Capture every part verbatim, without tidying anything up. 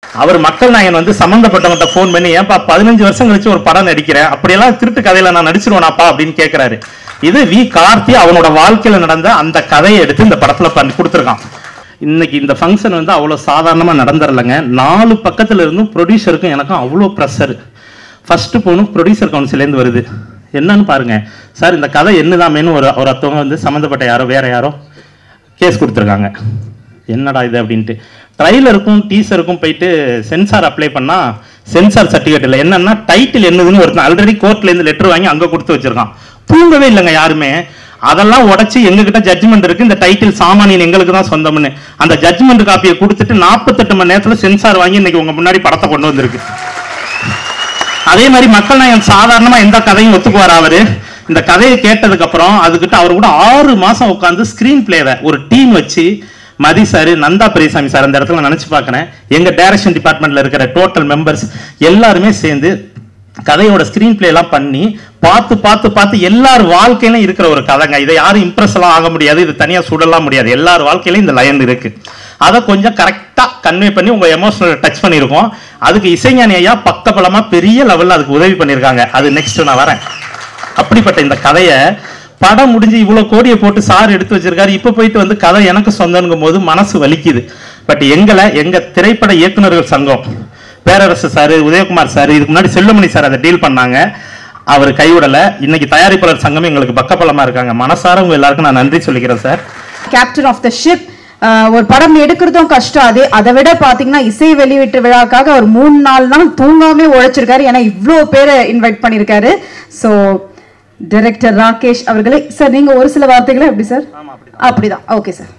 அவர் மக்கள் நாயகன் வந்து சம்பந்தப்பட்டவங்கிட்ட ஃபோன் பண்ணி, ஏன்பா பதினஞ்சு வருஷம் கழிச்சு ஒரு படம் நடிக்கிறேன், அப்படியெல்லாம் திருட்டு கதையில நான் நடிச்சிருவேனாப்பா அப்படின்னு கேட்கிறாரு. இது வி கார்த்தி அவனோட வாழ்க்கையில நடந்த அந்த கதையை எடுத்து இந்த படத்துல பண்ணி கொடுத்துருக்கான். இன்னைக்கு இந்த ஃபங்க்ஷன் வந்து அவ்வளோ சாதாரணமா நடந்துடலைங்க. நாலு பக்கத்துல இருந்தும் ப்ரொடியூசருக்கும் எனக்கும் அவ்வளோ ப்ரெஷர். ஃபர்ஸ்ட் போனும் ப்ரொடியூசர் கவுன்சிலேருந்து வருது. என்னன்னு பாருங்க சார், இந்த கதை என்னதாமேன்னு ஒரு ஒரு அத்தவங்க வந்து சம்மந்தப்பட்ட யாரோ வேற யாரோ கேஸ் கொடுத்துருக்காங்க. என்னடா இது அப்படின்ட்டு ட்ரைலருக்கும் டீசருக்கும் போயிட்டு சென்சார் அப்ளை பண்ணா சென்சார் சர்டிஃபிகேட் இல்லை. என்னன்னா டைட்டில் என்னதுன்னு ஒருத்தன் ஆல்ரெடி கோர்ட்ல இருந்து லெட்டர் வாங்கி அங்கே கொடுத்து வச்சிருக்கான். தூங்கவே இல்லைங்க யாருமே. அதெல்லாம் உடச்சி எங்ககிட்ட ஜட்ஜ்மெண்ட் இருக்கு, இந்த டைட்டில் சாமானியன் எங்களுக்கு தான் சொந்தம்னு அந்த ஜட்ஜ்மெண்ட் காப்பியை கொடுத்துட்டு நாற்பத்தெட்டு மணி நேரத்தில் சென்சார் வாங்கி இன்னைக்கு உங்க முன்னாடி படத்தை கொண்டு வந்திருக்கு. அதே மாதிரி மக்கள் நாயகன் சாதாரணமா எந்த கதையும் ஒத்துக்குவார் அவரு. இந்த கதையை கேட்டதுக்கு அப்புறம் அதுக்கிட்ட அவரு கூட ஆறு மாசம் உட்காந்து ஸ்கிரீன் பிளேவை ஒரு டீம் வச்சு மதி சார், நந்தா பெரியசாமி சார், அந்த இடத்துல நினைச்சு பார்க்கிறேன். எங்க டைரக்ஷன் டிபார்ட்மெண்ட்ல இருக்கிற டோட்டல் மெம்பர்ஸ் எல்லாருமே சேர்ந்து கதையோட ஸ்கிரீன் பிளே எல்லாம் பண்ணி பார்த்து பார்த்து பார்த்து எல்லார் வாழ்க்கையிலும் இருக்கிற ஒரு கதைங்க. இதை யாரும் இம்ப்ரெஸ் எல்லாம் ஆக முடியாது, இது தனியா சுடலாம் முடியாது. எல்லார் வாழ்க்கையிலும் இந்த லைன் இருக்கு. அதை கொஞ்சம் கரெக்டா கன்வே பண்ணி உங்க எமோஷனல் டச் பண்ணியிருக்கோம். அதுக்கு இசைஞானி ஐயா பக்கபலமா பெரிய லெவல்ல அதுக்கு உதவி பண்ணியிருக்காங்க. அது நெக்ஸ்ட் நான் வரேன். அப்படிப்பட்ட இந்த கதையை படம் முடிஞ்சு இவ்வளவு கோடியை போட்டு சார் எடுத்து வச்சிருக்காரு. இப்ப போயிட்டு வந்து கதை எனக்கு சொந்தங்கும் போது மனசு வலிக்குது. பட் எங்களை எங்க திரைப்பட இயக்குநர்கள் சங்கம், பேரரசு சார், உதயகுமார் சார், இதுக்கு முன்னாடி செல்லுமணி சார் அதை டீல் பண்ணாங்க. அவர் கைவிடல. இன்னைக்கு தயாரிப்பாளர் சங்கம் எங்களுக்கு பக்கபலமா இருக்காங்க. மனசார உங்க எல்லாருக்கும் நான் நன்றி சொல்லிக்கிறேன் sir. Captain of the ship. ஒரு படம் எடுக்கிறதும் கஷ்டம். அதே அதை விட பாத்தீங்கன்னா இசை வெளியீட்டு விழாக்காக ஒரு மூணு நாள் தான் தூங்காமே உழைச்சிருக்காரு. ஏன்னா இவ்வளோ பேரை இன்வைட் பண்ணியிருக்காரு. ஸோ டைரக்டர் ராகேஷ் அவர்களே, சார் நீங்க ஒரு சில வார்த்தைகளை எப்படி சார்? அப்படிதான். Okay sir.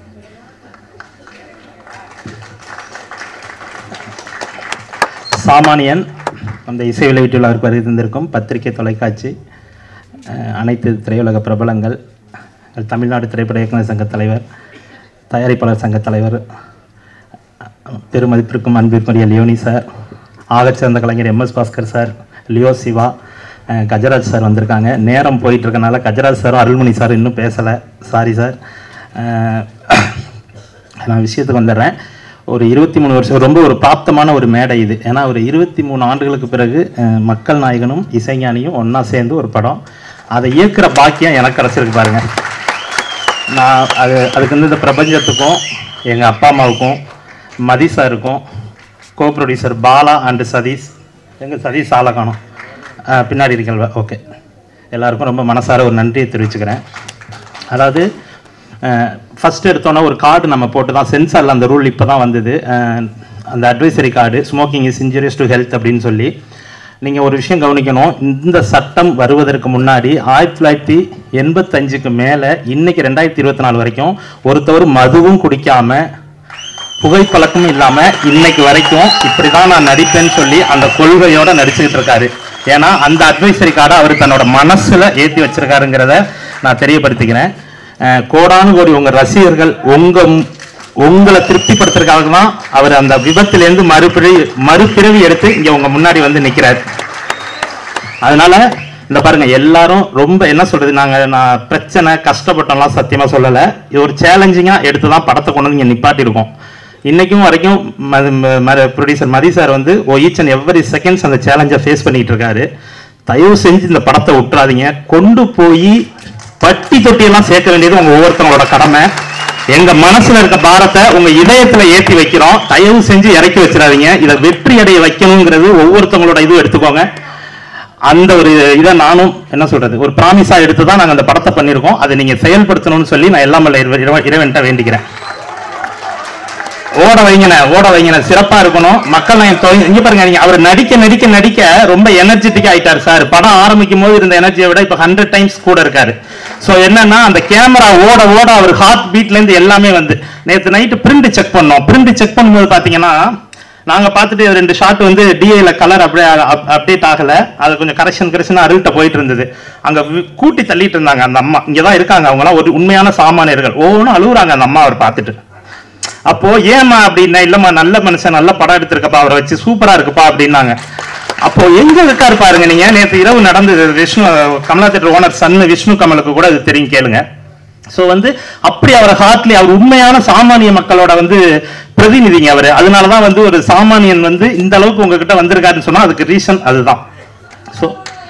சாமானியன் அந்த இசை வெளியீட்டு விழாவிற்கு வருகின்றிருக்கும் பத்திரிகை, தொலைக்காட்சி, அனைத்து திரையுலக பிரபலங்கள், தமிழ்நாடு திரைப்பட இயக்குநர் சங்க தலைவர், தயாரிப்பாளர் சங்க தலைவர், பெருமதிப்பிற்கும் அன்பிற்குரிய லியோனி சார், ஆகச்சிறந்த கலைஞர் M S Bhaskar sir, Leo Siva, Gajaraj sir வந்திருக்காங்க. நேரம் போயிட்டு இருக்கனால கஜராஜ் சாரும் அருள்மணி சார் இன்னும் பேசலை, சாரி சார். நான் விஷயத்துக்கு வந்துடுறேன். ஒரு இருபத்தி மூணு வருஷம் ரொம்ப ஒரு பிராப்தமான ஒரு மேடை இது. ஏன்னா ஒரு இருபத்தி மூணு ஆண்டுகளுக்கு பிறகு மக்கள் நாயகனும் இசைஞானியும் ஒன்றா சேர்ந்து ஒரு படம், அதை இயக்குற பாக்கியம் எனக்கு கிடச்சிருக்கு பாருங்க. நான் அது அதுக்கு வந்து இந்த பிரபஞ்சத்துக்கும் எங்கள் அப்பா அம்மாவுக்கும் மதி சாருக்கும் co producer Bala and Satish, எங்கள் சதீஷ் ஆளை காணும் பின்னாடி இருக்கல்வா, ஓகே, எல்லாருக்கும் ரொம்ப மனசார ஒரு நன்றியை தெரிவிச்சுக்கிறேன். அதாவது ஃபஸ்ட்டு எடுத்தோன்னா ஒரு கார்டு நம்ம போட்டு தான், சென்சாரில் அந்த ரூல் இப்போ தான் வந்தது, அந்த advisory card, smoking is injurious to health அப்படின்னு சொல்லி. நீங்கள் ஒரு விஷயம் கவனிக்கணும், இந்த சட்டம் வருவதற்கு முன்னாடி ஆயிரத்தி தொள்ளாயிரத்தி எண்பத்தஞ்சுக்கு மேலே இன்னைக்கு ரெண்டாயிரத்தி இருபத்தி நாலு வரைக்கும் ஒருத்தவர் மதுவும் குடிக்காமல் புகைப்பழக்கமும் இல்லாமல் இன்னைக்கு வரைக்கும் இப்படி தான் நான் நடிப்பேன்னு சொல்லி அந்த கொள்கையோட நடிச்சுக்கிட்டு இருக்காரு. ஏன்னா அந்த அட்வைசரி கார்டை அவர் தன்னோட மனசில் ஏற்றி வச்சிருக்காருங்கிறத நான் தெரியப்படுத்திக்கிறேன். கோடானு கோடி உங்கள் ரசிகர்கள் உங்கள் உங்களை திருப்திப்படுத்துறதுக்காக தான் அவர் அந்த விபத்திலேருந்து மறுபிறவி மறுபிறவி எடுத்து இங்கே உங்கள் முன்னாடி வந்து நிற்கிறார். அதனால இந்த பாருங்க, எல்லாரும் ரொம்ப என்ன சொல்றது, நாங்கள் நான் பிரச்சனை கஷ்டப்பட்டோம்லாம் சத்தியமாக சொல்லலை. இது ஒரு சேலஞ்சிங்காக எடுத்து தான் படத்தை கொண்டு வந்து இங்கே நிப்பாட்டியிருக்கோம். இன்னைக்கும் வரைக்கும் ப்ரொடியூசர் மதி சார் வந்து ஈச் அண்ட் எவ்ரி செகண்ட்ஸ் அந்த சேலஞ்சை ஃபேஸ் பண்ணிட்டு இருக்காரு. தயவு செஞ்சு இந்த படத்தை விட்டுறாதீங்க. கொண்டு போய் பட்டி தொட்டியெல்லாம் சேர்க்க வேண்டியது உங்க ஒவ்வொருத்தவங்களோட கடமை. எங்க மனசுல இருக்க பாரத்தை உங்க இதயத்துல ஏற்றி வைக்கிறோம். தயவு செஞ்சு இறக்கி வச்சிடாதீங்க. இதை வெற்றி அடைய வைக்கணுங்கிறது ஒவ்வொருத்தவங்களோட இதுவும் எடுத்துக்கோங்க. அந்த ஒரு இதை நானும் என்ன சொல்றது ஒரு ப்ராமிஸா எடுத்து தான் நாங்கள் அந்த படத்தை பண்ணியிருக்கோம். அதை நீங்க செயல்படுத்தணும்னு சொல்லி நான் எல்லாம் இறைவன்ட்ட வேண்டிக்கிறேன். ஓட வைங்கன ஓட வைங்கன சிறப்பா இருக்கணும். மக்கள் நான் இங்க பாருங்க, நீங்க அவர் நடிக்க நடிக்க நடிக்க ரொம்ப எனர்ஜெட்டிக்கா ஆயிட்டாரு சார். படம் ஆரம்பிக்கும் போது இருந்த எனர்ஜியை விட இப்ப ஹண்ட்ரட் டைம்ஸ் கூட இருக்காரு. சோ என்னன்னா அந்த கேமரா ஓட ஓட அவர் ஹார்ட் பீட்ல இருந்து எல்லாமே வந்து நேற்று நைட்டு பிரிண்ட் செக் பண்ணோம். பிரிண்ட் செக் பண்ணும்போது பாத்தீங்கன்னா நாங்க பார்த்துட்டு ரெண்டு ஷாட் வந்து டிஏல கலர் அப்படியே அப்டேட் ஆகல, அது கொஞ்சம் கரெக்ஷன் கரெக்ஷன் அருள்கிட்ட போயிட்டு இருந்தது. அங்க கூட்டி தள்ளிட்டு இருந்தாங்க அந்த அம்மா. இங்கதான் இருக்காங்க, அவங்க எல்லாம் ஒரு உண்மையான சாமானியர்கள். ஒவ்வொன்றும் அழுகுறாங்க அந்த அம்மா அவர் பார்த்துட்டு. அப்போ ஏமா அப்படின்னா, இல்லம்மா நல்ல மனுஷன், நல்ல படம் எடுத்திருக்கப்பா, அவரை வச்சு சூப்பரா இருக்குப்பா அப்படின்னாங்க. அப்போ எங்க இருக்காரு பாருங்க. நீங்க நேற்று இரவு நடந்தது விஷ்ணு கமலா தேட்டர் ஓனர் சன்னு விஷ்ணு கமலுக்கு கூட அது தெரியும், கேளுங்க. ஸோ வந்து அப்படி அவர் ஹார்ட்லி அவர் உண்மையான சாமானிய மக்களோட வந்து பிரதிநிதிங்க அவர். அதனாலதான் வந்து ஒரு சாமானியன் வந்து இந்த அளவுக்கு உங்ககிட்ட வந்திருக்காருன்னு சொன்னா அதுக்கு ரீசன் அதுதான். ஸோ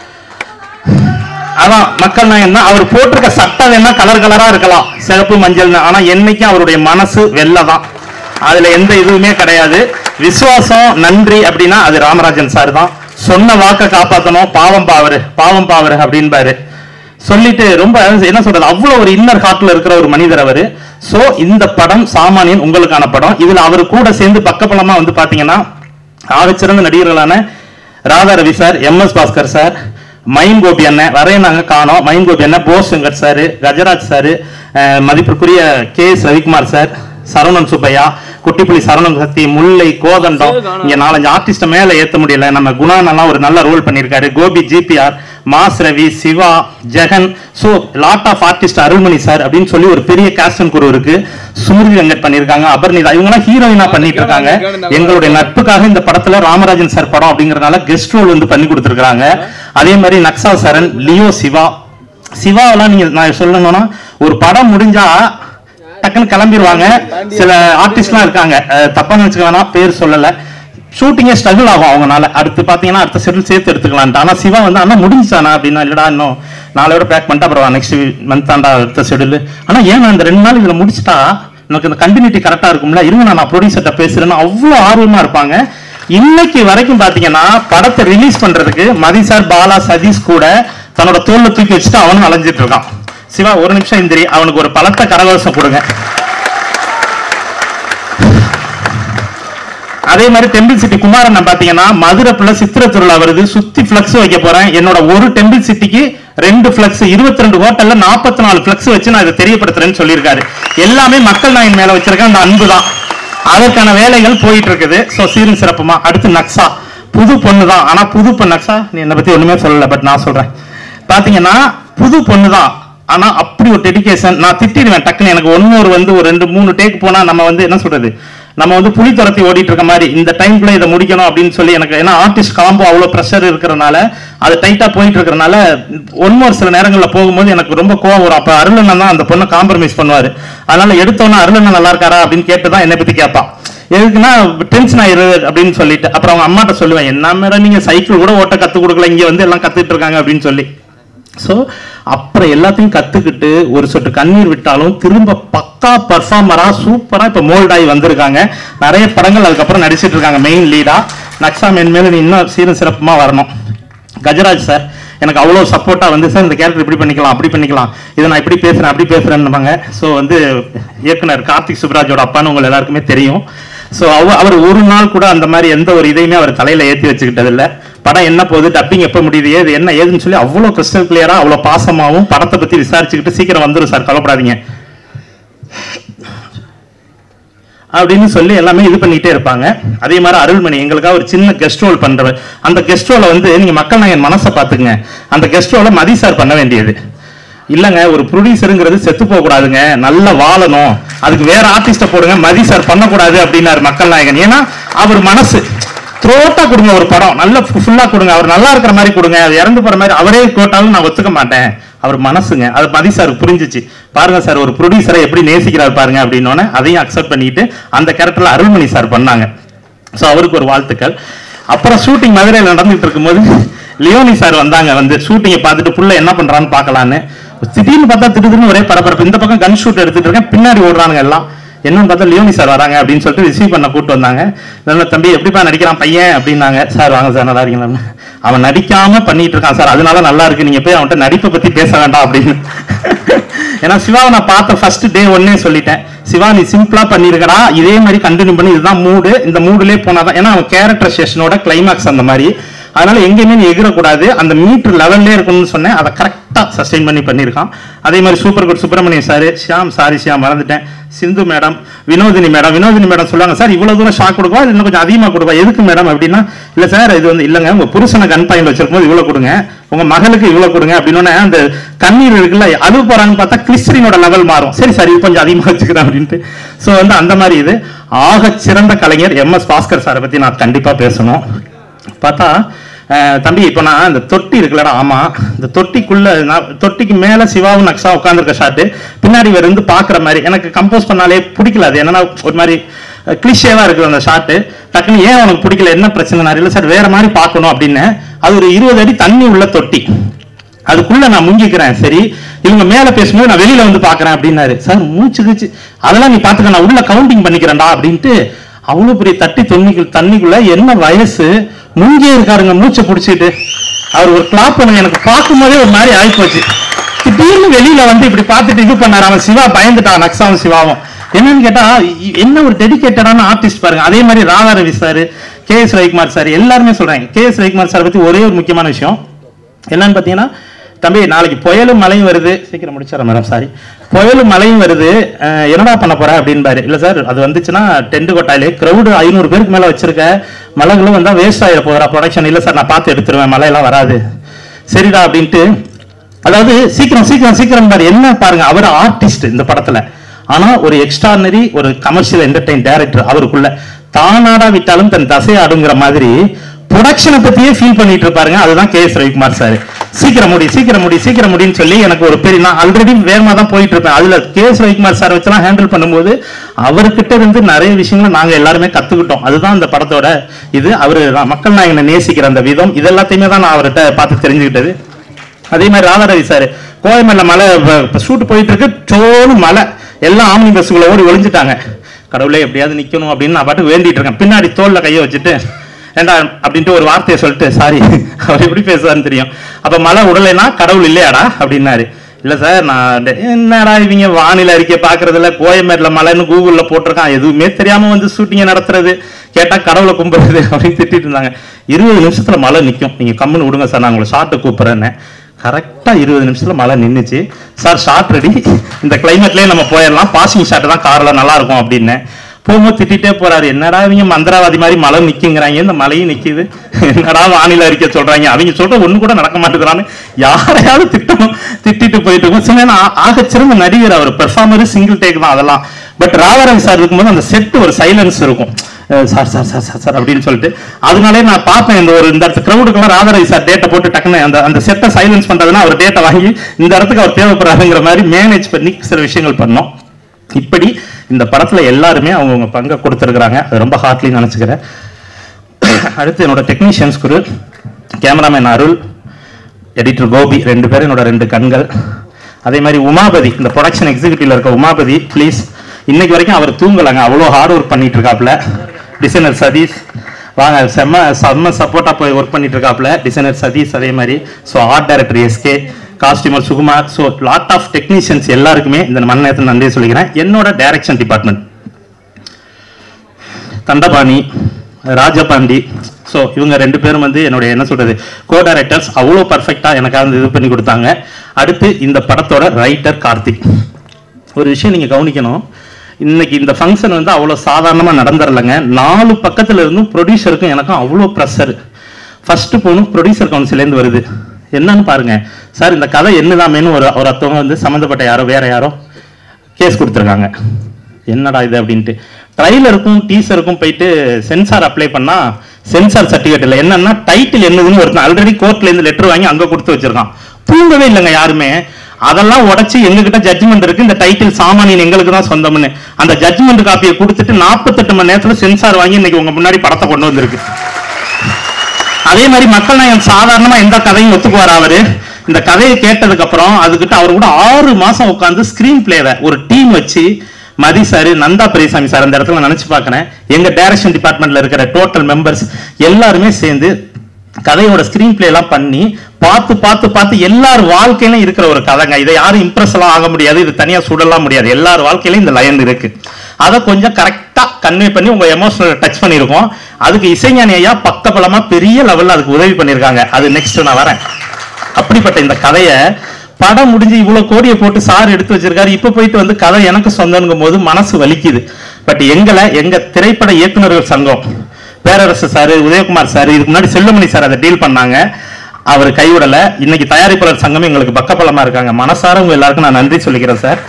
அதான் மக்கள் நாயகன். அவர் போட்டிருக்க சட்டம் வேணா கலர் கலரா இருக்கலாம், சிவப்பு மஞ்சள், ஆனா என்னைக்கும் அவருடைய மனசு வெள்ளதான். அதுல எந்த இதுவுமே கிடையாது. விசுவாசம் நன்றி அப்படின்னா அது ராமராஜன் சார் தான். சொன்ன வாக்கை காப்பாற்றணும், பாவம் பாவரு பாவம் பாவரு அப்படின்பாரு சொல்லிட்டு ரொம்ப என்ன சொல்றது, அவ்வளவு ஒரு இன்னர் ஹார்ட்ல இருக்கிற ஒரு மனிதர் அவரு. சோ இந்த படம் சாமானியன் உங்களுக்கான படம். இதுல அவர் கூட சேர்ந்து பக்கபலமா வந்து பாத்தீங்கன்னா ஆகச்சிறந்த நடிகர்களான Radha Ravi sir, M S Bhaskar sir, Mayin Gopi அண்ணன் வரைய நாங்க காணோம், மயின் கோபி அண்ணன், போஸ் சங்கர் சாரு, கஜராஜ் சாரு, மதிப்பிற்குரிய K S Ravikumar sir, Saravanan Subbaiah, Kuttipuli Saravanan Sakthi, Mullai, Kodandam, இங்க நாலஞ்சு ஆர்டிஸ்ட மேல ஏத்த முடியல. நம்ம குணானெல்லாம் ஒரு நல்ல ரோல் பண்ணிருக்காரு. Gopi, GPR, Mass Ravi, Siva, Jegan, so lot of artist, Arulmani sir அப்படின்னு சொல்லி ஒரு பெரிய காஸ்ட் அண்ட் குரு இருக்கு. சுமிருதி வெங்கட் பண்ணிருக்காங்க, அபர்னிதா, இவங்க எல்லாம் ஹீரோயினா பண்ணிட்டு இருக்காங்க. எங்களுடைய நட்புக்காக இந்த படத்துல ராமராஜன் சார் படம் அப்படிங்கறதுனால கெஸ்ட் ரோல் வந்து பண்ணி கொடுத்திருக்காங்க. அதே மாதிரி நக்ஸா சரண், லியோ, சிவா. சிவாவெல்லாம் நீங்க நான் சொல்லணும்னா ஒரு படம் முடிஞ்சா டக்குன்னு கிளம்பிடுவாங்க. சில ஆர்டிஸ்ட்லாம் இருக்காங்க, தப்பா நினைச்சுக்க வேணாம், பேர் சொல்லல, ஷூட்டிங்கே ஸ்ட்ரகிள் ஆகும் அவங்கனால. அடுத்து பாத்தீங்கன்னா அடுத்த ஷெட்யூல் சேர்த்து எடுத்துக்கலான்ட்டு. ஆனா சிவா வந்து அண்ணா முடிஞ்சானா அப்படின்னா, இல்லடா இன்னும் நாளையோட பேக் பண்ணிட்டு அப்புறம் நெக்ஸ்ட் மந்த் ஆண்டா அடுத்த ஷெட்யூல். ஆனா ஏன் இந்த ரெண்டு நாள் இதுல முடிச்சுட்டா எனக்கு இந்த கண்டினியூட்டி கரெக்டா இருக்கும்ல, இருங்க நான் ப்ரொடியூசர்ட்ட பேசுறேன்னு அவ்வளவு ஆர்வமா இருப்பாங்க. இன்னைக்கு வரைக்கும் பாத்தீங்கன்னா படத்தை ரிலீஸ் பண்றதுக்கு மதி சார், பாலா, சதீஷ் கூட தன்னோட தோல்ல தூக்கி வச்சுட்டு அவனும் அலைஞ்சிட்டு இருக்கான். சிவா ஒரு நிமிஷம் இந்திரி, அவனுக்கு ஒரு பலத்த கரகோஷம் கொடுங்க. அதே மாதிரி டெம்பிள் சிட்டி குமாரன் பாத்தீங்கன்னா மதுரை புள்ள சித்திர திருவிழா வருது, சுத்தி பிளக்ஸ் வைக்க போறேன். என்னோட ஒரு டெம்பிள் சிட்டிக்கு ரெண்டு பிளக்ஸ், இருபத்தி ரெண்டு ஹோட்டல்ல நாற்பத்தி நாலு பிளக்ஸ் வச்சு நான் இதை தெரியப்படுத்துறேன்னு சொல்லியிருக்காரு. எல்லாமே மக்கள் நாயின் மேல வச்சிருக்க அந்த அன்பு தான். அதற்கான வேலைகள் போயிட்டு இருக்குது. சோ சீரும் சிறப்புமா. அடுத்து நக்ஸா, புது பொண்ணு தான். ஆனா புது பொண்ணு நக்ஸா நீ என்னை பத்தி ஒண்ணுமே சொல்லல, பட் நான் சொல்றேன். பாத்தீங்கன்னா புது பொண்ணு தான், ஆனா அப்படி ஒரு டெடிகேஷன். நான் திட்டிடுவேன் டக்குன்னு, எனக்கு ஒன்னு ஒரு வந்து ஒரு ரெண்டு மூணு டேக் போனா நம்ம வந்து என்ன சொல்றது, நம்ம வந்து புலி துரத்தி ஓடிட்டு இருக்க மாதிரி இந்த டைம்ல இதை முடிக்கணும் அப்படின்னு சொல்லி எனக்கு, ஏன்னா ஆர்டிஸ்ட் காம்போ அவ்வளவு ப்ரெஷர் இருக்கிறனால அது டைட்டா போயிட்டு இருக்கிறனால ஒன்னு ஒரு சில நேரங்களில் போகும்போது எனக்கு ரொம்ப கோவம் வரும். அப்ப அருளண்ணன் தான் அந்த பொண்ணை காம்ப்ரமைஸ் பண்ணுவாரு. அதனால எடுத்தோன்னா அருளண்ணன் நல்லா இருக்காரா அப்படின்னு கேட்டுதான் என்னை பத்தி கேட்பான். எதுக்குன்னா டென்ஷன் ஆயிரு அப்படின்னு சொல்லிட்டு அப்புறம் அவங்க அம்மாட்ட சொல்லுவேன், என்ன மேடம் நீங்க சைக்கிள் கூட ஓட்ட கத்து கொடுக்கல, இங்க வந்து எல்லாம் கத்துட்டு இருக்காங்க அப்படின்னு சொல்லி. சோ அப்புறம் எல்லாத்தையும் கத்துக்கிட்டு ஒரு சொட்டு கண்ணீர் விட்டாலும் திரும்ப பக்கா பர்ஃபார்மரா சூப்பரா இப்ப மோல்ட் ஆகி வந்திருக்காங்க. நிறைய படங்கள் அதுக்கப்புறம் நடிச்சிட்டு இருக்காங்க மெயின் லீடா. நக்ஸா மென்மேலும் நீ இன்னும் சீரும் சிறப்புமா வரணும். கஜராஜ் சார் எனக்கு அவ்வளவு சப்போர்ட்டா வந்து, சார் இந்த கேரக்டர் இப்படி பண்ணிக்கலாம் அப்படி பண்ணிக்கலாம், இதை நான் இப்படி பேசுறேன் அப்படி பேசுறேன்னு. ஸோ வந்து இயக்குனர் கார்த்திக் சுப்ராஜோட அப்பான்னு உங்க எல்லாருக்குமே தெரியும். ஸோ அவர் ஒரு நாள் கூட அந்த மாதிரி எந்த ஒரு இதையுமே அவர் தலையில ஏற்றி வச்சுக்கிட்டது இல்லை. படம் என்ன போகுது, டப்பிங் எப்போ முடியுது, ஏது என்ன ஏதுன்னு சொல்லி அவ்வளோ கிறிஸ்டல் கிளியரா அவ்வளோ பாசமாகவும் படத்தை பத்தி விசாரிச்சுக்கிட்டு சீக்கிரம் வந்துடும் சார் கவலைப்படாதீங்க அப்படின்னு சொல்லி எல்லாமே இது பண்ணிட்டே இருப்பாங்க. அதே மாதிரி அருள்மணி எங்களுக்காக ஒரு சின்ன கெஸ்ட் ரோல் பண்றவர். அந்த கெஸ்ட் ரோலை வந்து நீங்க மக்கள் நாயகன் மனசை பார்த்துங்க. அந்த கெஸ்ட் ரோலை மதி சார் பண்ண வேண்டியது இல்லைங்க. ஒரு ப்ரொடியூசருங்கிறது செத்து போக கூடாதுங்க, நல்லா வாழணும், அதுக்கு வேற ஆர்டிஸ்ட போடுங்க, மதி சார் பண்ணக்கூடாது அப்படின்னாரு மக்கள் நாயகன். ஏன்னா அவர் மனசு த்ரோட்டா கொடுங்க, ஒரு படம் நல்ல ஃபுல்லா கொடுங்க, அவர் நல்லா இருக்கிற மாதிரி கொடுங்க, அது இறந்து போற மாதிரி அவரே போட்டாலும் நான் ஒத்துக்க மாட்டேன், அவர் மனசுங்க. அது மதி சார் புரிஞ்சிச்சு. பாருங்க சார் ஒரு ப்ரொடியூசரை எப்படி நேசிக்கிறார் பாருங்க அப்படின்னு அதையும் அக்செப்ட் பண்ணிட்டு அந்த கேரக்டர்ல அருள்மணி சார் பண்ணாங்க. ஸோ அவருக்கு ஒரு வாழ்த்துக்கள். அப்புறம் ஷூட்டிங் மதுரையில் நடந்துட்டு இருக்கும்போது லியோனி சார் வந்தாங்க. வந்து ஷூட்டிங்கை பார்த்துட்டு புள்ள என்ன பண்றான்னு பார்க்கலான்னு. திடீர்னு பார்த்தா திடீர்னு ஒரே பரபரப்பு. இந்த பக்கம் கன் ஷூட் எடுத்துட்டு இருக்கேன், பின்னாடி ஓடுறாங்க எல்லாம். என்னன்னு பார்த்தா லியோனி சார் வராங்க அப்படின்னு சொல்லிட்டு ரிசீவ் பண்ண கூட்டு வந்தாங்க. தம்பி எப்படிப்பா நடிக்கிறான் பையன் அப்படின்னாங்க. சார் வாங்க சார் நல்லா இருக்கீங்களா, அவன் நடிக்காம பண்ணிட்டு இருக்கான் சார், அதனால நல்லா இருக்கு, நீங்க போய் அவன்கிட்ட நடிப்பை பத்தி பேச வேண்டாம் அப்படின்னு. ஏன்னா சிவாவை நான் பார்த்த ஃபர்ஸ்ட் டே ஒன்னே சொல்லிட்டேன், சிவா நீ சிம்பிளா பண்ணிருக்கடா, இதே மாதிரி கண்டினியூ பண்ணி, இதுதான் மூடு, இந்த மூடுலேயே போனாதான். ஏன்னா அவன் கேரக்டர் செஷனோட கிளைமாக்ஸ் அந்த மாதிரி, அதனால எங்கேயுமே நீ எகிரக்கூடாது, அந்த மீட்டர் லெவல்லே இருக்கணும்னு சொன்னேன். அதை கரெக்டா சஸ்டெயின் பண்ணி பண்ணியிருக்கான். அதே மாதிரி super good Subramaniam sir, Shyam, sorry Shyam மறந்துட்டேன், Sindhu madam, Vinodhini madam. Vinodhini madam சொல்லுவாங்க, சார் இவ்வளவு தூரம் ஷாக் கொடுப்பா, இன்னும் கொஞ்சம் அதிகமாக கொடுப்பா, எதுக்கு மேடம் அப்படின்னா, இல்ல சார் இது வந்து இல்லைங்க, உங்க புருஷனை கன் பாயிண்ட் வச்சிருக்கும் போது இவ்வளவு கொடுங்க, உங்க மகளுக்கு இவ்வளவு கொடுங்க அப்படின்னு. அந்த கண்ணீர் இருக்குல்ல, அழுவு போறாங்கன்னு பார்த்தா கிளிஸ்டரினோட லெவல் மாறும். சரி சார் இது கொஞ்சம் அதிகமாக வச்சுக்கிறேன் அப்படின்ட்டு. ஸோ வந்து அந்த மாதிரி இது ஆக சிறந்த கலைஞர் எம் எஸ் பாஸ்கர் சாரை பத்தி நான் கண்டிப்பா பேசணும். பார்த்தா தம்பி இப்போ நான் இந்த தொட்டி இருக்குல்லடா, ஆமா இந்த தொட்டிக்குள்ள நான் தொட்டிக்கு மேல சிவாவும் நக்ஷா உட்காந்துருக்க ஷாட்டு பின்னாடி இருந்து பாக்குற மாதிரி எனக்கு கம்போஸ் பண்ணாலே பிடிக்கல. அது என்னன்னா ஒரு மாதிரி கிளிஷேவா இருக்குது அந்த ஷாட்டு. டக்குன்னு ஏன் உனக்கு பிடிக்கல, என்ன பிரச்சனை? இல்லை சார் வேற மாதிரி பார்க்கணும் அப்படின்னு. அது ஒரு இருபது அடி தண்ணி உள்ள தொட்டி, அதுக்குள்ள நான் முங்கிக்கிறேன். சரி இவங்க மேல பேசும்போது நான் வெளியில வந்து பாக்குறேன் அப்படின்னாரு. சார் மூச்சு கிச்சு அதெல்லாம் நீ பாத்துக்க, நான் உள்ள கவுண்டிங் பண்ணிக்கிறேன்டா அப்படின்ட்டு அவ்வளவு பெரிய தட்டி தொன்னிக்கு தண்ணிக்குள்ள என்ன வயசு முங்கியே இருக்காருங்க மூச்சை பிடிச்சிட்டு. அவர் ஒரு கிளாப் பண்ணுங்க, எனக்கு பார்க்கும் போதே ஒரு மாதிரி ஆயிப்போச்சு. திடீர்னு வெளியில வந்து இப்படி பார்த்துட்டு இது பண்ணாரு. அவன் சிவா பயந்துட்டான், நக்ஷாவும் சிவாவும். என்னன்னு கேட்டா என்ன ஒரு டெடிகேட்டடான ஆர்டிஸ்ட் பாருங்க. அதே மாதிரி Radha Ravi sir, K S Ravikumar sir எல்லாருமே சொல்றாங்க. கே எஸ் ரவிக்குமார் சார் பத்தி ஒரே ஒரு முக்கியமான விஷயம் என்னன்னு பாத்தீங்கன்னா, தம்பி நாளைக்கு புயலும் மழையும் வருது, சீக்கிரம் முடிச்சார மேடம், சாரி புயலும் மழையும் வருது, என்னடா பண்ண போற அப்படின்பாரு. இல்ல சார் அது வந்துச்சுன்னா டென்ட் கொட்டாயிலே கிரௌடு ஐநூறு பேருக்கு மேல வச்சிருக்க, மழைகளும் வந்தா வேஸ்ட் ஆயிட போகிறா ப்ரொடக்ஷன். இல்ல சார் நான் பார்த்து எடுத்துருவேன், மழையெல்லாம் வராது. சரிடா அப்படின்ட்டு, அதாவது சீக்கிரம் சீக்கிரம் சீக்கிரம் பாரு. என்ன பாருங்க, அவர் ஆர்டிஸ்ட் இந்த படத்துல, ஆனா ஒரு எக்ஸ்ட்ரானரி ஒரு கமர்ஷியல் என்டர்டைன் டைரக்டர். அவருக்குள்ள தானாடா விட்டாலும் தன் தசை ஆடுங்கிற மாதிரி ப்ரொடக்ஷனை பத்தியே ஃபீல் பண்ணிட்டு இருப்பாருங்க. அதுதான் கே எஸ் ரவிக்குமார் சார். சீக்கிரம் முடி சீக்கிரம் முடி சீக்கிரம் முடின்னு சொல்லி எனக்கு ஒரு பெரிய, நான் ஆல்ரெடி வேகமா தான் போயிட்டு இருப்பேன். அதுல கே எஸ் ரவிக்குமார் சார் வச்செல்லாம் ஹேண்டில் பண்ணும்போது அவர்கிட்ட இருந்து நிறைய விஷயங்களை நாங்க எல்லாருமே கத்துக்கிட்டோம். அதுதான் இந்த படத்தோட இது. அவரு மக்கள் நாயகனை நேசிக்கிற அந்த விதம், இது எல்லாத்தையுமே தான் நான் அவர்கிட்ட பார்த்து தெரிஞ்சுக்கிட்டது. அதே மாதிரி ராதாரவி சார், கோயம்பேடுல மலை ஷூட் போயிட்டு இருக்கு, சோனு மலை, எல்லாம் ஆம்னி பஸ்ஸுக்குள்ள ஓடி ஒளிஞ்சிட்டாங்க. கடவுளே எப்படியாவது நிக்கணும் அப்படின்னு நான் பாட்டு வேண்டிட்டு இருக்கேன். பின்னாடி தோல்ல கையை வச்சுட்டு ஏண்டா அப்படின்ட்டு ஒரு வார்த்தையை சொல்லிட்டு, சாரி அவர் எப்படி பேசுவாருன்னு தெரியும், அப்ப மழை உடலைனா கடவுள் இல்லையாடா அப்படின்னாரு. இல்ல சார் நான் என்னடா இவங்க வானிலை அறிக்கை பாக்குறதுல கோயம்பேடுல மழைன்னு கூகுள்ல போட்டிருக்கான், எதுவுமே தெரியாம வந்து ஷூட்டிங்க நடத்துறது, கேட்டா கடவுளை கும்பிடுறது அப்படின்னு திட்டிட்டு இருந்தாங்க. இருபது நிமிஷத்துல மழை நிற்கும், நீங்க கம்முன்னு விடுங்க சார், நான் உங்களை ஷார்ட்டை கூப்பிடுறேன்னு. கரெக்டா இருபது நிமிஷத்துல மழை நின்றுச்சு. சார் ஷார்ட் ரெடி, இந்த கிளைமேட்லயே நம்ம போயிடலாம், பாசிங் ஷாட் தான் கார்ல நல்லா இருக்கும் அப்படின்னு. போகும்போது திட்டிட்டே போறாரு, என்னடா இவங்க மந்திரவாதி மாதிரி மழை நிக்குங்கிறாங்க, இந்த மழையும் நிக்குது, என்னடா வானிலை அறிக்கை சொல்றாங்க, அவங்க சொல்ற ஒண்ணு கூட நடக்க மாட்டேங்கிறான்னு யாரையாவது திட்டணும். திட்டிட்டு போயிட்டு இருக்கும். சில ஆக சிறந்த நடிகர் அவர், பெர்ஃபார்மரு சிங்கிள் டேக் தான் அதெல்லாம். பட் ராதாரவி சார் இருக்கும்போது அந்த செட் ஒரு சைலன்ஸ் இருக்கும், sir sir sir sir sir அப்படின்னு சொல்லிட்டு. அதனாலே நான் பார்ப்பேன் இந்த ஒரு இந்த இடத்து கிரௌடுக்கெல்லாம் ராதாரவி சார் டேட்டை போட்டு டக்குன்னு அந்த அந்த செட்டை சைலன்ஸ் பண்றதுன்னா அவர் டேட்டை வாங்கி இந்த இடத்துக்கு அவர் தேவைப்படுறாருங்கிற மாதிரி மேனேஜ் பண்ணி சில விஷயங்கள் பண்ணோம். இப்படி இந்த படத்துல எல்லாருமே அவங்கவுங்க பங்கை கொடுத்துருக்குறாங்க. அது ரொம்ப ஹார்ட்லி நினைச்சுக்கிறேன். அடுத்து என்னோட technicians Guru, cameraman Arul, editor Gopi, ரெண்டு பேரும் என்னோட ரெண்டு கண்கள். அதே மாதிரி உமாபதி, இந்த ப்ரொடக்ஷன் எக்ஸிக்யூட்டிவ்ல இருக்க உமாபதி, ப்ளீஸ் இன்னைக்கு வரைக்கும் அவர் தூங்கலைங்க, அவ்வளோ ஹார்ட் ஒர்க் பண்ணிட்டு இருக்காப்ல. டிசைனர் சதீஷ் வாங்க, செம்ம செம்ம சப்போர்ட்டா போய் ஒர்க் பண்ணிட்டு இருக்காப்ல டிசைனர் சதீஷ். அதே மாதிரி so art director SK, costumer Sukumar, so lot of technicians எல்லாருக்குமே இந்த மணி நேரத்தில் நன்றி சொல்லிக்கிறேன். என்னோட direction department Dhandapani, Rajapandi, so இவங்க ரெண்டு பேரும் வந்து என்னுடைய என்ன சொல்றது கோ டைரக்டர்ஸ், அவ்வளோ பர்ஃபெக்டா எனக்காக இது பண்ணி கொடுத்தாங்க. அடுத்து இந்த படத்தோட ரைட்டர் கார்த்திக். ஒரு விஷயம் நீங்க கவனிக்கணும், இன்னைக்கு இந்த ஃபங்க்ஷன் வந்து அவ்வளோ சாதாரணமா நடந்துடலைங்க. நாலு பக்கத்துல இருந்தும் ப்ரொடியூசருக்கும் எனக்கும் அவ்வளோ ப்ரெஷர். ஃபர்ஸ்ட் போனும் ப்ரொடியூசர் கவுன்சிலேருந்து வருது. என்னன்னு பாருங்க சார், இந்த கதை என்னதாமேன்னு ஒரு ஒரு அத்தவங்க வந்து சம்மந்தப்பட்ட யாரோ வேற யாரோ கேஸ் கொடுத்துருக்காங்க. என்னடா இது அப்படின்ட்டு ட்ரைலருக்கும் டீசருக்கும் போயிட்டு சென்சார் அப்ளை பண்ணா சென்சார் சர்டிஃபிகேட் இல்லை. என்னன்னா டைட்டில் என்னதுன்னு ஒருத்தன் ஆல்ரெடி கோர்ட்ல இருந்து லெட்டர் வாங்கி அங்க கொடுத்து வச்சிருக்கான். தூங்கவே இல்லைங்க யாருமே. அதெல்லாம் உடச்சு எங்ககிட்ட ஜட்ஜ்மெண்ட் இருக்கு, இந்த டைட்டில் சாமானியன் எங்களுக்கு தான் சொந்தம்னு அந்த ஜட்ஜ்மெண்ட் காப்பியை கொடுத்துட்டு நாற்பத்தெட்டு மணி நேரத்துல சென்சார் வாங்கி இன்னைக்கு உங்க முன்னாடி படத்தை கொண்டு வந்திருக்கு. அதே மாதிரி மக்கள் நாயகன் சாதாரணமா எந்த கதையும் ஒத்துக்குவார் அவரு. இந்த கதையை கேட்டதுக்கு அப்புறம் அதுக்கிட்ட அவர் கூட ஆறு மாசம் உட்காந்து ஸ்கிரீன் பிளேவை ஒரு டீம் வச்சு மதி சார், நந்தா பெரியசாமி சார், அந்த இடத்துல நினைச்சு பார்க்கிறேன், எங்க டைரக்ஷன் டிபார்ட்மெண்ட்ல இருக்கிற டோட்டல் மெம்பர்ஸ் எல்லாருமே சேர்ந்து கதையோட ஸ்கிரீன் பிளே எல்லாம் பண்ணி பார்த்து பார்த்து பார்த்து எல்லார் வாழ்க்கையிலும் இருக்கிற ஒரு கதைங்க. இதை யாரும் இம்ப்ரெஸ் எல்லாம் ஆக முடியாது, இது தனியா சுடலாம் முடியாது, எல்லார் வாழ்க்கையிலும் இந்த லைன் இருக்கு. அதை கொஞ்சம் கரெக்டா கன்வே பண்ணி உங்க எமோஷனல் டச் பண்ணிருக்கோம். அதுக்கு இசைஞானி ஐயா பக்க பலமா பெரிய லெவல்ல அதுக்கு உதவி பண்ணிருக்காங்க. அது நெக்ஸ்ட் நான் வரேன். அப்படிப்பட்ட இந்த கதையை படம் முடிஞ்சு இவ்வளவு கோடியை போட்டு சார் எடுத்து வச்சிருக்காரு. இப்ப போயிட்டு வந்து கதை எனக்கு சொந்தங்கும் போது மனசு வலிக்குது. பட் எங்களை எங்க திரைப்பட இயக்குநர்கள் சங்கம், பேரரசு சார், உதயகுமார் சார், இதுக்கு முன்னாடி செல்லுமணி சார் அதை டீல் பண்ணாங்க, அவர் கைவிடல. இன்னைக்கு தயாரிப்பாளர் சங்கமே எங்களுக்கு பக்கபலமா இருக்காங்க. மனசார உங்க எல்லாருக்கும் நான் நன்றி சொல்லிக்கிறேன் சார்.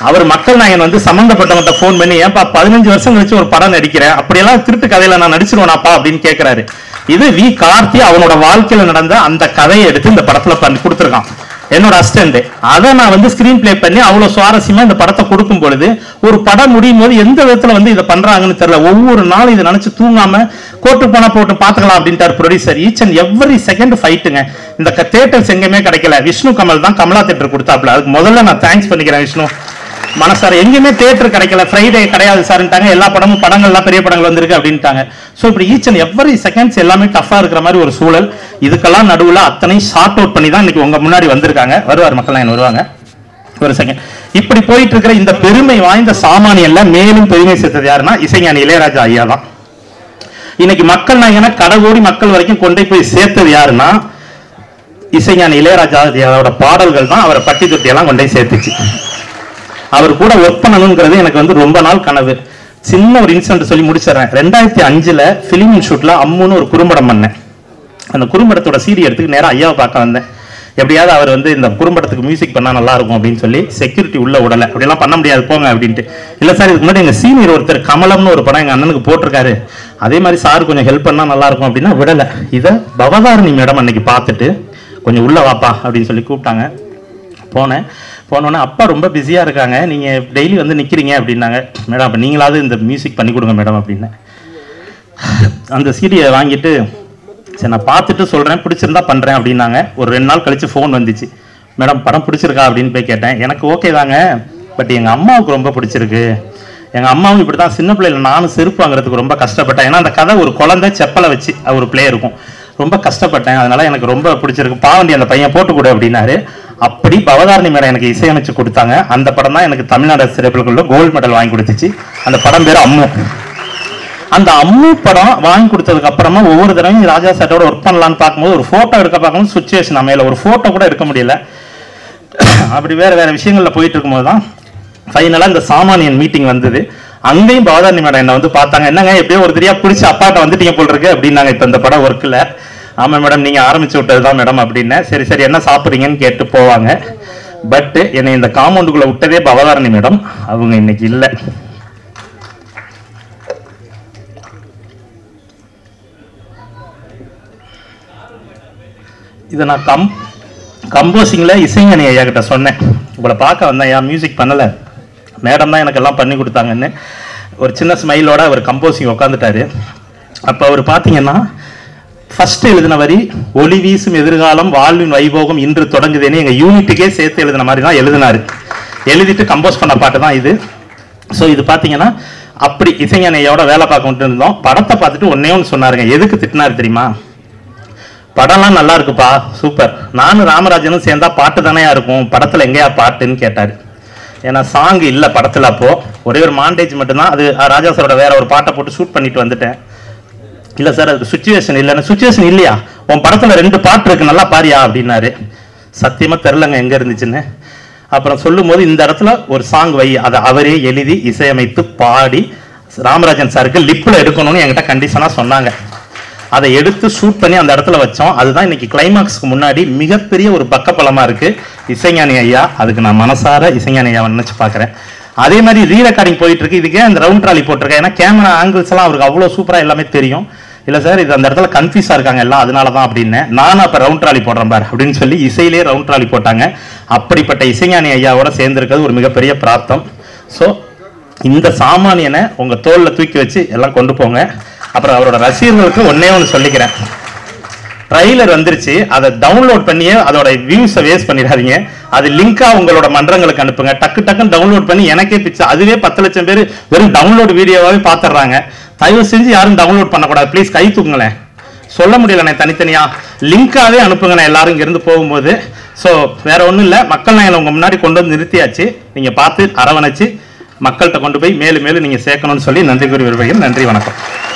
அவர் மக்கள் நாயகன் வந்து சம்பந்தப்பட்டவங்க ஃபோன் பண்ணி, ஏன்பா பதினஞ்சு வருஷம் கழிச்சு ஒரு படம் நடிக்கிறேன், அப்படியெல்லாம் திருட்டு கதையில நான் நடிச்சிருவேனாப்பா அப்படின்னு கேட்கிறாரு. இது வி கார்த்தி அவனோட வாழ்க்கையில நடந்த அந்த கதையை எடுத்து இந்த படத்துல பண்ணி கொடுத்துருக்கான், என்னோட அசிஸ்டன்ட். அதை நான் வந்து ஸ்கிரீன் பிளே பண்ணி அவ்வளவு சுவாரஸ்யமா இந்த படத்தை கொடுக்கும் பொழுது ஒரு படம் முடியும் போது எந்த விதத்துல வந்து இதை பண்றாங்கன்னு தெரியல. ஒவ்வொரு நாளும் இதை நினைச்சு தூங்காம கோட்டு போனா போட்டு பாத்துக்கலாம் அப்படின்ட்டார் producer. Each and every second ஃபைட்டுங்க. இந்த தியேட்டர்ஸ் எங்கேயுமே கிடைக்கல. விஷ்ணு கமல் தான் கமலா தியேட்டர் கொடுத்தாப்ல. அதுக்கு முதல்ல நான் தேங்க்ஸ் பண்ணிக்கிறேன் விஷ்ணு. மனசார எங்கேயுமே தியேட்டர் கிடைக்கல, ஃப்ரைடே கிடையாது சார்ட்டாங்க. எல்லா படமும் படங்கள்லாம் பெரிய படங்கள் வந்திருக்கு அப்படின்ட்டாங்க. ஸோ இப்படி ஈச் அண்ட் எவ்ரி செகண்ட்ஸ் எல்லாமே டஃபா இருக்கிற மாதிரி ஒரு சூழல். இதுக்கெல்லாம் நடுவில் அத்தனை ஷார்ட் அவுட் பண்ணி தான் இன்னைக்கு உங்க முன்னாடி வந்திருக்காங்க. வருவார் மக்கள் வருவாங்க ஒரு செகண்ட். இப்படி போயிட்டு இருக்கிற இந்த பெருமை வாய்ந்த சாமானியல்ல மேலும் பெருமை சேர்த்தது யாருன்னா இசைஞானி இளையராஜா ஐயா தான். இன்னைக்கு மக்கள் நாயகனை கடகோடி மக்கள் வரைக்கும் கொண்டே போய் சேர்த்தது யாருன்னா இசைஞானி இளையராஜா ஐயாவோட பாடல்கள் தான் அவரை பட்டி தொட்டி எல்லாம் கொண்டே சேர்த்துச்சு. அவர் கூட ஒர்க் பண்ணணுங்கிறது எனக்கு வந்து ரொம்ப நாள் கனவு. சின்ன ஒரு இன்சிடென்ட் சொல்லி முடிச்சிடறேன். ரெண்டாயிரத்தி அஞ்சுல பிலிம் இன்ஸ்டியூட்ல அம்முன்னு ஒரு குறும்படம் பண்ணேன். அந்த குறும்படத்தோட சீடி எடுத்துக்கு நேரம் ஐயாவை பார்க்க வந்தேன். எப்படியாவது அவர் வந்து இந்த குறும்படத்துக்கு மியூசிக் பண்ணா நல்லா இருக்கும் அப்படின்னு சொல்லி செக்யூரிட்டி உள்ள விடலை. அப்படியெல்லாம் பண்ண முடியாது போங்க அப்படின்ட்டு. இல்லை சார், இதுக்கு முன்னாடி எங்க சீனியர் ஒருத்தர் கமலம்னு ஒரு படம் எங்க அண்ணனுக்கு போட்டிருக்காரு, அதே மாதிரி சார் கொஞ்சம் ஹெல்ப் பண்ணா நல்லா இருக்கும் அப்படின்னா விடலை. இதை பவதாரணி மேடம் அன்னைக்கு பார்த்துட்டு கொஞ்சம் உள்ள வாப்பா அப்படின்னு சொல்லி கூப்பிட்டாங்க. போனேன். போனோன்னே அப்பா ரொம்ப பிஸியாக இருக்காங்க, நீங்கள் டெய்லி வந்து நிற்கிறீங்க அப்படின்னாங்க. மேடம் அப்போ நீங்களாவது இந்த மியூசிக் பண்ணி கொடுங்க மேடம் அப்படின்னு. அந்த சீடியை வாங்கிட்டு சரி நான் பார்த்துட்டு சொல்கிறேன், பிடிச்சிருந்தா பண்ணுறேன் அப்படின்னாங்க. ஒரு ரெண்டு நாள் கழித்து ஃபோன் வந்துச்சு. மேடம் படம் பிடிச்சிருக்கா அப்படின்னு போய் கேட்டேன். எனக்கு ஓகே தாங்க, பட் எங்கள் அம்மாவுக்கு ரொம்ப பிடிச்சிருக்கு. எங்கள் அம்மாவும் இப்படி தான் சின்ன பிள்ளைல நானும் செருப்பு வாங்குறதுக்கு ரொம்ப கஷ்டப்பட்டேன். ஏன்னா அந்த கதை ஒரு குழந்தை செப்பலை வச்சு ஒரு பிளே இருக்கும், ரொம்ப கஷ்டப்பட்டேன், அதனால எனக்கு ரொம்ப பிடிச்சிருக்கு, பாவண்டி அந்த பையன் போட்டு கொடு அப்படின்னாரு. அப்படி பவதாரணி மேடம் எனக்கு இசையமைச்சு கொடுத்தாங்க. அந்த படம் தான் எனக்கு தமிழ்நாடு திரைப்படக்குள்ள கோல்டு மெடல் வாங்கி கொடுத்துச்சு. அந்த படம் பேர் அம்மு. அந்த அம்மு படம் வாங்கி கொடுத்ததுக்கு அப்புறமா ஒவ்வொரு தடவையும் ராஜா சாரோட ஒர்க் பண்ணலான்னு பார்க்கும்போது ஒரு போட்டோ எடுக்க பார்க்கும்போது சுச்சுவேஷன் அமையல, ஒரு போட்டோ கூட எடுக்க முடியல. அப்படி வேற வேற விஷயங்கள்ல போயிட்டு இருக்கும்போது தான் ஃபைனலா இந்த சாமானியன் மீட்டிங் வந்தது. அங்கேயும் பவதாரணி மேடம் என்ன வந்து பார்த்தாங்க. என்னங்க எப்படியோ ஒரு தெரியா பிடிச்சி அப்பாட்ட வந்துட்டீங்க போல் இருக்கு அப்படின்னாங்க. இப்ப இந்த படம் ஒர்க்ல. ஆமா மேடம் நீங்க ஆரம்பிச்சு விட்டதுதான் மேடம் அப்படின்னு. சரி சரி என்ன சாப்பிட்றீங்கன்னு கேட்டு போவாங்க. பட் என்னை இந்த காம்பவுண்டுக்குள்ள விட்டதே பவதாரணி மேடம். அவங்க இன்னைக்கு இல்லை. இதை நான் கம் கம்போசிங்ல இசைஞானி ஐயா கிட்ட சொன்னேன். உங்களை பார்க்க வந்தேன், ஐயா மியூசிக் பண்ணல, மேடம் தான் எனக்கு எல்லாம் பண்ணி கொடுத்தாங்கன்னு. ஒரு சின்ன ஸ்மைலோட அவர் கம்போசிங் உட்காந்துட்டாரு. அப்போ அவர் பார்த்தீங்கன்னா ஃபர்ஸ்ட் எழுதின வரி ஒளி வீசும் எதிர்காலம் வாழ்வின் வைபோகம் இன்று தொடங்குதுன்னு எங்கள் யூனிட்டுக்கே சேர்த்து எழுதின மாதிரி தான் எழுதினாரு. எழுதிட்டு கம்போஸ் பண்ண பாட்டு தான் இது. ஸோ இது பார்த்தீங்கன்னா அப்படி இசைஞானி ஐயாவோட வேலை பார்க்க இருந்தோம். படத்தை பார்த்துட்டு ஒன்னே ஒன்று சொன்னாருங்க. எதுக்கு திட்டினாரு தெரியுமா? படம்லாம் நல்லா இருக்குப்பா, சூப்பர், நானும் ராமராஜனும் சேர்ந்தா பாட்டு தானே இருக்கும், படத்துல எங்கேயா பாட்டுன்னு கேட்டாரு. ஏன்னா சாங் இல்லை படத்துல. அப்போ ஒரே ஒரு மாண்டேஜ் மட்டும்தான், அது ராஜா சாரோட வேற ஒரு பாட்டை போட்டு ஷூட் பண்ணிட்டு வந்துட்டேன். இல்லை சார் அதுக்கு சுச்சுவேஷன் இல்லைன்னு. சுச்சுவேஷன் இல்லையா, உன் படத்துல ரெண்டு பாட்டு இருக்கு நல்லா பாரியா அப்படின்னாரு. சத்தியமா தெரிலங்க எங்க இருந்துச்சுன்னு. அப்புறம் சொல்லும் போது இந்த இடத்துல ஒரு சாங் வை, அதை அவரே எழுதி இசையமைத்து பாடி ராமராஜன் சாருக்கு லிப்ல எடுக்கணும்னு என்கிட்ட கண்டிஷனா சொன்னாங்க. அதை எடுத்து ஷூட் பண்ணி அந்த இடத்துல வச்சோம். அதுதான் இன்னைக்கு கிளைமாக்ஸ்க்கு முன்னாடி மிகப்பெரிய ஒரு பக்கப்பலமா இருக்கு இசைஞானி ஐயா. அதுக்கு நான் மனசார இசைஞானி ஐயா நினைச்சு பாக்குறேன். அதே மாதிரி ரீ ரெக்கார்டிங் போயிட்டு இருக்கு. இதுக்கே அந்த ரவுண்ட் ட்ராலி போட்டிருக்கேன். ஏன்னா கேமரா ஆங்கிள்ஸ் எல்லாம் அவருக்கு அவ்வளவு சூப்பரா எல்லாமே தெரியும். இல்ல சார் இது அந்த இடத்துல கன்ஃபியூஸா இருக்காங்க எல்லாம், அதனாலதான் அப்படின்னு. நானும் அப்ப ரவுண்ட் ட்ராலி போடுறேன் பாரு அப்படின்னு சொல்லி இசையிலேயே ரவுண்ட் ட்ராலி போட்டாங்க. அப்படிப்பட்ட இசைஞானி ஐயாவோட சேர்ந்திருக்கிறது ஒரு மிகப்பெரிய பிராப்தம். ஸோ இந்த சாமானியனை உங்க தோல்ல தூக்கி வச்சு எல்லாம் கொண்டு போங்க. அப்புறம் அவரோட ரசிகர்களுக்கு ஒன்னே ஒன்று சொல்லிக்கிறேன். ட்ரைலர் வந்துருச்சு, அதை டவுன்லோட் பண்ணியே அதோட வியூஸை வேஸ்ட் பண்ணிடாதீங்க. அது லிங்கா உங்களோட மன்றங்களுக்கு அனுப்புங்க. டக்கு டக்குன்னு டவுன்லோட் பண்ணி எனக்கே பிச்சை. அதுவே பத்து லட்சம் பேர் வெறும் டவுன்லோட் வீடியோவாவே பாத்துறாங்க. தயவு செஞ்சு யாரும் டவுன்லோட் பண்ணக்கூடாது ப்ளீஸ். கை தூக்குங்களேன், சொல்ல முடியலண்ணே தனித்தனியா லிங்காவே அனுப்புங்கண்ணே எல்லாரும் இங்க இருந்து போகும்போது. ஸோ வேற ஒன்றும் இல்லை, மக்கள் நாயனை உங்க முன்னாடி கொண்டு வந்து நிறுத்தியாச்சு. நீங்க பார்த்து அரவணைச்சு மக்கள்கிட்ட கொண்டு போய் மேலும் மேலும் நீங்க சேர்க்கணும்னு சொல்லி நன்றி கூறி விரும்புகிறேன். நன்றி, வணக்கம்.